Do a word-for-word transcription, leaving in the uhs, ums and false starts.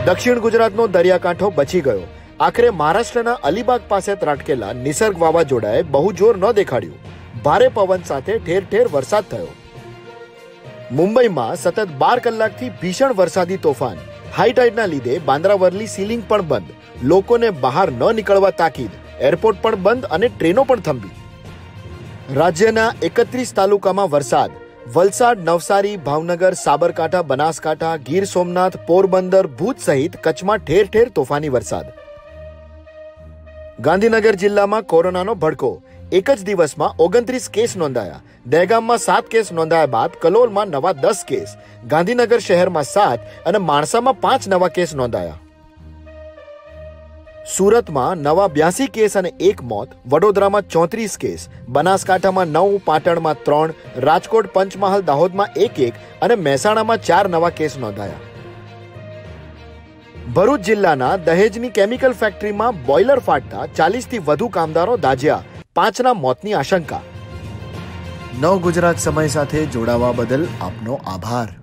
દક્ષિણ ગુજરાતનો દરિયાકાંઠો બચી ગયો. આખરે મહારાષ્ટ્રના અલીબાગ પાસે ત્રાટકેલા નિસર્ગ વાવાઝોડાએ બહુ જોર ન દેખાડ્યું. ભારે પવન સાથે ઠેર ઠેર વરસાદ થયો. મુંબઈમાં સતત બાર કલાકથી ભીષણ વરસાદી તોફાન. હાઈટાઈડના લીધે બાંદ્રા વર્લી સીલિંગ પણ બંધ. લોકોને બહાર ન નીકળવા તાકીદ. એરપોર્ટ પણ બંધ અને ટ્રેનો પણ થંભી. રાજ્યના એકત્રીસ તાલુકામાં વરસાદ. વલસાડ, નવસારી, ભાવનગર, સાબરકાંઠા, બનાસકાંઠા, ગીર સોમનાથ, પોરબંદર, ભુજ સહિત કચ્છમાં ઠેર ઠેર તોફાની વરસાદ. ગાંધીનગર જિલ્લામાં કોરોનાનો ભડકો. એક જ દિવસમાં ઓગણત્રીસ કેસ નોંધાયા. દહેગામમાં સાત કેસ નોંધાયા બાદ કલોલમાં નવા દસ કેસ, ગાંધીનગર શહેરમાં સાત અને માણસામાં પાંચ નવા કેસ નોંધાયા. સુરતમાં નવા બ્યાસી કેસ અને એક મોત. વડોદરામાં ચોત્રીસ કેસ, બનાસકાંઠામાં નવ, પાટણમાં ત્રણ, રાજકોટ, પંચમહાલ, દાહોદમાં એક એક અને મહેસાણામાં ચાર નવા કેસ નોંધાયા. ભરૂચ જિલ્લાના દહેજની કેમિકલ ફેક્ટરીમાં બોઇલર ફાટતા ચાલીસથી વધુ કામદારો દાઝ્યા. પાંચના મોતની આશંકા. નવ ગુજરાત સમય સાથે જોડાવા બદલ આપનો આભાર.